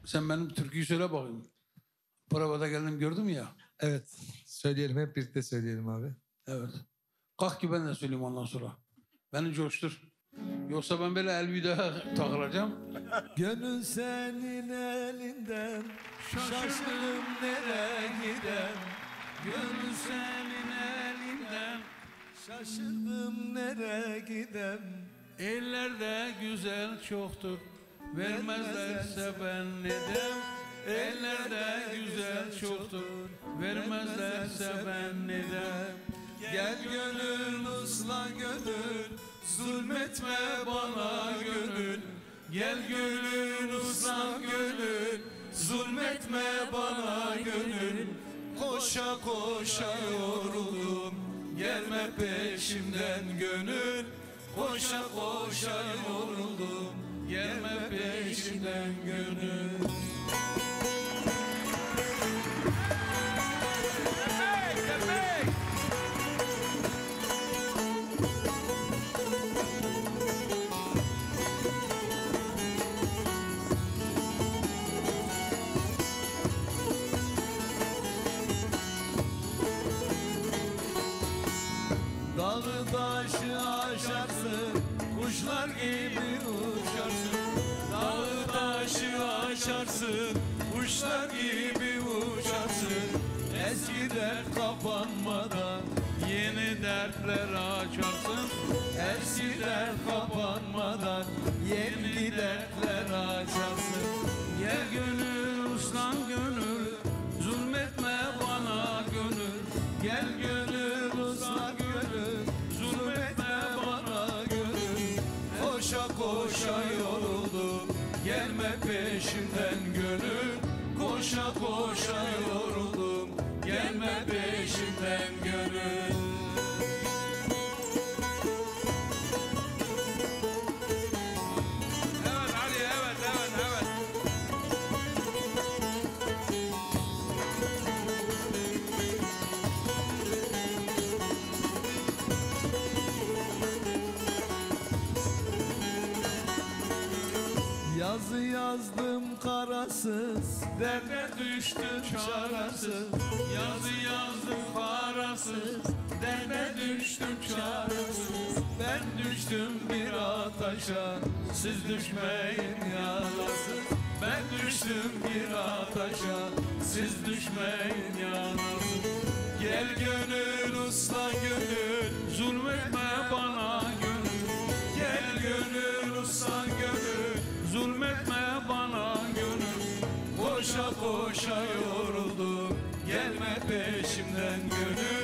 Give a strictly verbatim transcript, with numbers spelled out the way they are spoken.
Sen benim türküyü söyle bakayım. Provada geldim gördüm ya. Evet. Söyleyelim, hep birlikte söyleyelim abi. Evet. Kalk ki ben de söyleyeyim ondan sonra. Beni coştur. Yoksa ben böyle elvida takılacağım. Gönül senin elinden, şaşırdım nereye giden. Gönül senin elinden, şaşırdım nereye giden. Ellerde güzel çoktur, vermezlerse ben neden? Ellerde güzel çoktur, vermezlerse ben neden? Gel gönül usla gönül, zulmetme bana gönül. Gel gönül usla gönül, zulmetme bana gönül. Koşa koşa yoruldum, gelme peşimden gönül. Koşa koşa yoruldum, gelme peşimden gönül. Dağı taşı aşarsın, kuşlar gibi uçarsın. Dağı taşı aşarsın, kuşlar gibi uçarsın. Eski dert kapanmadan Yeni dertler açarsın, eski dert kapanmadan yeni dertler açarsın. gel gönül uslan gönül, zulmetme bana gönül. Gel gönül uslan gönül, zulmetme bana gönül. Koşa koşa yoruldum, gelme peşimden gönül. Koşa koşa yoruldum, gelme peşimden gönül. Evet hadi evet evet evet. Yazı yazdım karasız, Derde düştüm çaresiz, yazı yazdım parasız. Derde düştüm çaresiz, ben düştüm bir ateşe, siz düşmeyin yanasız. Ben düştüm bir ateşe, siz düşmeyin yanasız. Gel gönül usla gönül, zulmetme bana gönül. gel gönül usla gönül. Zulmetme bana gönül. Koşa koşa yoruldum, gelme peşimden gönül.